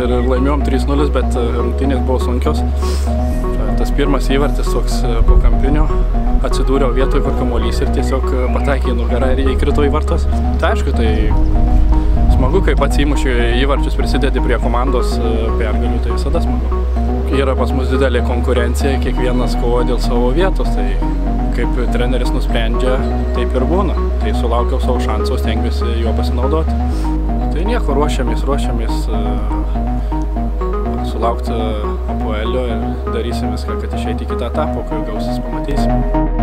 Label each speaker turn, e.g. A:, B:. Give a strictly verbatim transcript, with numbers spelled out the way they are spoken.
A: ir laimėjom trys nulis, bet rungtynės buvo sunkios. Tas pirmas įvartis toks po kampinio, atsidūriau vietoj, kur kamuolys ir tiesiog pataikė į nugarą ir įkrito į vartus. Tai aišku, tai smagu, kai pats įmuši įvarčius prisidedi prie komandos pergalių, tai visada smagu. Yra pas mus didelė konkurencija, kiekvienas kovoja dėl savo vietos, tai kaip treneris nusprendžia, taip ir būna. Tai sulaukiau savo šansų, stengiuosi juo pasinaudoti. Tai nieko, ruošiamės, ruošiamės sulaukti Apoelio ir darysim viską, kad išeiti į kitą etapą, kai gausis pamatysim.